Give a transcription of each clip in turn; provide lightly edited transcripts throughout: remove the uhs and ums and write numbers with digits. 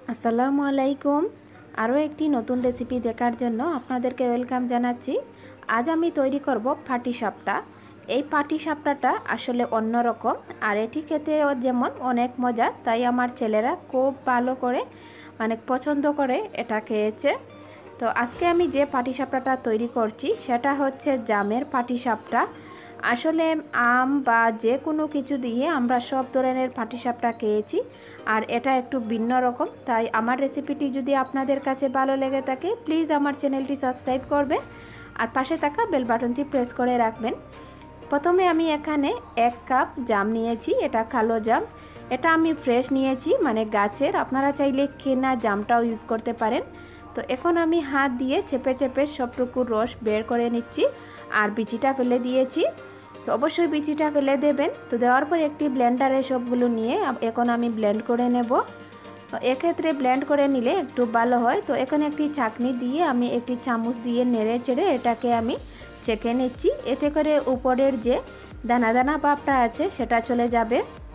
আসসালামু আলাইকুম। আরও একটি নতুন রেসিপি দেখার জন্য আপনাদেরকে ওয়েলকাম জানাচ্ছি। আজ আমি তৈরি করব পাটিসাপটা। এই পাটিসাপটাটা আসলে অন্যরকম, আর এটি খেতে যেমন অনেক মজার, তাই আমার ছেলেরা খুব ভালো করে পছন্দ করে এটা খেয়েছে। তো আজকে আমি যে পাটিসাপটাটা তৈরি করছি সেটা হচ্ছে জামের পাটিসাপটা। আসলে আম বা যে কোনো কিছু দিয়ে আমরা সব ধরনের পাটিসাপটা খেয়েছি, আর এটা একটু ভিন্ন রকম। তাই আমার রেসিপিটি যদি আপনাদের কাছে ভালো লেগে থাকে প্লিজ আমার চ্যানেলটি সাবস্ক্রাইব করবেন আর পাশে থাকা বেল বাটনটি প্রেস করে রাখবেন। প্রথমে আমি এখানে 1 কাপ জাম নিয়েছি, এটা কালো জাম। এটা আমি ফ্রেশ নিয়েছি, গাছের। আপনারা চাইলে কেনা জামটাও ইউজ করতে পারেন। তো এখন আমি হাত দিয়ে চেপে চেপে সবটুকু রস বের করে নিচ্ছি, আর বিচিটা ফেলে দিয়েছি। তো অবশ্যই বিচিটা ফেলে দেবেন। তো দেওয়ার পর একটি ব্লেন্ডারে সবগুলো নিয়ে এখন আমি ব্লেন্ড করে নেব। তো এক্ষেত্রে ব্লেন্ড করে নিলে একটু ভালো হয়। তো এখানে একটি ছাঁকনি দিয়ে আমি একটি চামচ দিয়ে নেড়ে চেড়ে এটাকে আমি ছেঁকে নিচ্ছি। এতে করে উপরের যে দানা দানা ভাবটা আছে সেটা চলে যাবে।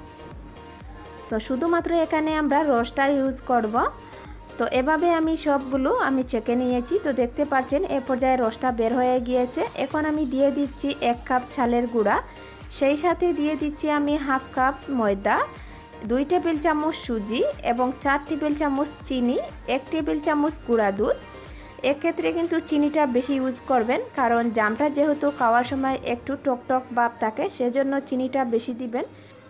সো শুধুমাত্র এখানে আমরা রসটা ইউজ করব। তো এভাবে আমি সবগুলো ছেঁকে নিয়েছি। তো দেখতে পাচ্ছেন এ পর্যায়ে রসটা বের হয়ে গিয়েছে। এখন আমি দিয়ে দিচ্ছি 1 কাপ চালের গুঁড়া, সেই সাথে দিয়ে দিচ্ছি আমি হাফ কাপ ময়দা, 2 টেবিল চামচ সুজি এবং 4 টেবিল চামচ চিনি, 1 টেবিল চামচ গুঁড়া দুধ। এক্ষেত্রে কিন্তু চিনিটা বেশি ইউজ করবেন, কারণ জামটা যেহেতু খাওয়ার সময় একটু টকটক ভাব থাকে, সেজন্য চিনিটা বেশি দিবেন।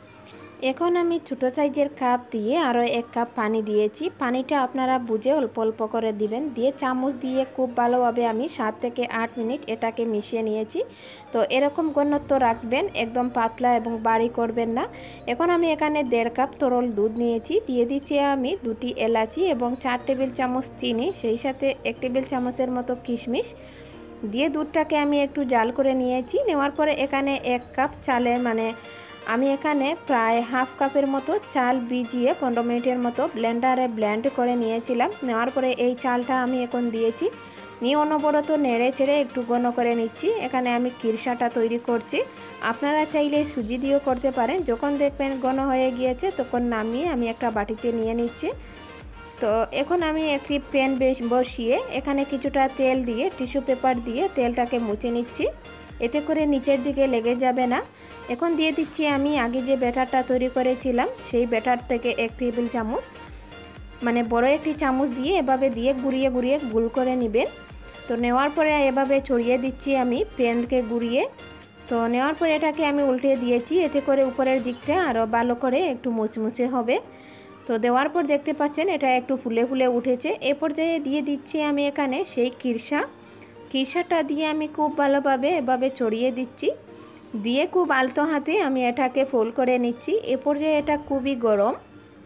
এখন আমি ছোটো সাইজের কাপ দিয়ে আরও 1 কাপ পানি দিয়েছি। পানিটা আপনারা বুঝে অল্প অল্প করে দিবেন। দিয়ে চামচ দিয়ে খুব ভালোভাবে আমি 7 থেকে 8 মিনিট এটাকে মিশিয়ে নিয়েছি। তো এরকম ঘনত্ব রাখবেন, একদম পাতলা এবং বাড়ি করবেন না। এখন আমি এখানে 1.5 কাপ তরল দুধ নিয়েছি, দিয়ে দিচ্ছি আমি 2টি এলাচি এবং 4 টেবিল চামচ চিনি, সেই সাথে 1 টেবিল চামচের মতো কিশমিশ দিয়ে দুধটাকে আমি একটু জাল করে নিয়েছি। নেওয়ার পরে এখানে 1 কাপ চালের আমি এখানে প্রায় হাফ কাপের মতো চাল ভিজিয়ে 15 মিনিটের মতো ব্লেন্ডারে ব্লেন্ড করে নিয়েছিলাম। নেওয়ার পরে এই চালটা আমি এখন দিয়েছি, নিয়ে অনবরত নেড়ে চেড়ে একটু ঘন করে নিচ্ছি। এখানে আমি কিরসাটা তৈরি করছি, আপনারা চাইলে সুজি দিয়েও করতে পারেন। যখন দেখবেন ঘন হয়ে গিয়েছে তখন নামিয়ে আমি একটা বাটিতে নিয়ে নিচ্ছি। তো এখন আমি একটি প্যান বসিয়ে এখানে কিছুটা তেল দিয়ে টিস্যু পেপার দিয়ে তেলটাকে মুছে নিচ্ছি, এতে করে নিচের দিকে লেগে যাবে না। এখন দিয়ে দিচ্ছি আমি আগে যে ব্যাটারটা তৈরি করেছিলাম সেই ব্যাটার থেকে 1 টেবিল চামচ, বড় একটি চামচ দিয়ে এভাবে দিয়ে ঘুরিয়ে ঘুরিয়ে গুল করে নেবেন। তো নেওয়ার পরে এভাবে ছড়িয়ে দিচ্ছি আমি প্যানকে ঘুরিয়ে। তো নেওয়ার পরে এটাকে আমি উল্টে দিয়েছি, এতে করে উপরের দিকটা আরও ভালো করে একটু মুচমুচে হবে। তো দেওয়ার পর দেখতে পাচ্ছেন এটা একটু ফুলে ফুলে উঠেছে। এ পর্যায়ে দিয়ে দিচ্ছি আমি এখানে সেই কিরসাটা দিয়ে আমি খুব ভালোভাবে এভাবে ছড়িয়ে দিচ্ছি, দিয়ে খুব আলতো হাতে আমি এটাকে ফোল্ড করে নিচ্ছি। এ পর্যায়ে এটা খুবই গরম।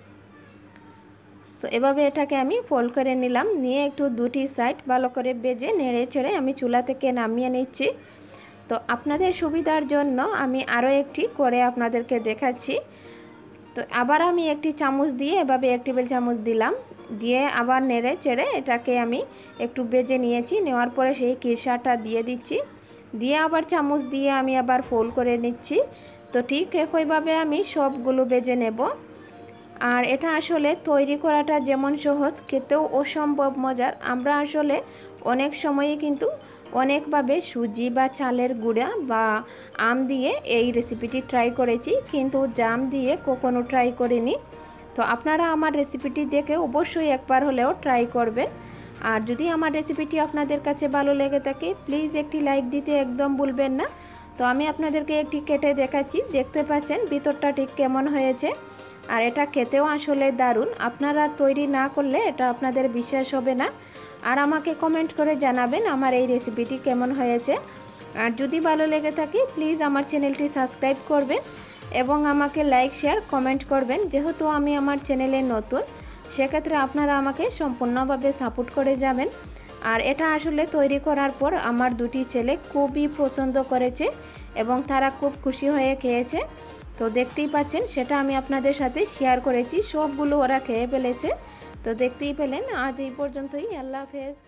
তো এভাবে এটাকে আমি ফোল্ড করে নিলাম, নিয়ে একটু 2টি সাইড ভালো করে ভেজে নেড়ে ছেড়ে আমি চুলা থেকে নামিয়ে নিচ্ছি। তো আপনাদের সুবিধার জন্য আমি আরও একটি করে আপনাদেরকে দেখাচ্ছি। তো আবার আমি একটি চামচ দিয়ে এভাবে 1 টেবিল চামচ দিলাম, দিয়ে আবার নেড়ে চেড়ে এটাকে আমি একটু ভেজে নিয়েছি। নেওয়ার পরে সেই কিরসাটা দিয়ে দিচ্ছি, দিয়ে আবার চামচ দিয়ে আমি আবার ফোল্ড করে নিচ্ছি। তো ঠিক একইভাবে আমি সবগুলো ভেজে নেব। আর এটা আসলে তৈরি করাটা যেমন সহজ, খেতেও অসম্ভব মজার। আমরা আসলে অনেক সময়ই কিন্তু অনেকভাবে সুজি বা চালের গুঁড়া বা আম দিয়ে এই রেসিপিটি ট্রাই করেছি, কিন্তু জাম দিয়ে কখনো ট্রাই করিনি। তো আপনারা আমার রেসিপিটি দেখে অবশ্যই একবার হলেও ট্রাই করবেন। আর যদি আমার রেসিপিটি আপনাদের কাছে ভালো লেগে থাকে প্লিজ একটি লাইক দিতে একদম ভুলবেন না। তো আমি আপনাদেরকে একটি কেটে দেখাচ্ছি, দেখতে পাচ্ছেন ভিতরটা ঠিক কেমন হয়েছে। আর এটা খেতেও আসলে দারুণ, আপনারা তৈরি না করলে এটা আপনাদের বিশ্বাস হবে না। আর আমাকে কমেন্ট করে জানাবেন আমার এই রেসিপিটি কেমন হয়েছে। আর যদি ভালো লেগে থাকে প্লিজ আমার চ্যানেলটি সাবস্ক্রাইব করবেন এবং আমাকে লাইক শেয়ার কমেন্ট করবেন। যেহেতু আমি আমার চ্যানেলে নতুন, সেক্ষেত্রে আপনারা আমাকে সম্পূর্ণভাবে সাপোর্ট করে যাবেন। আর এটা আসলে তৈরি করার পর আমার 2টি ছেলে খুবই পছন্দ করেছে এবং তারা খুব খুশি হয়ে খেয়েছে। তো দেখতেই পাচ্ছেন সেটা আমি আপনাদের সাথে শেয়ার করেছি, সবগুলো ওরা খেয়ে ফেলেছে। তো দেখতেই পেলেন। আজ এই পর্যন্তই, আল্লাহ হাফেজ।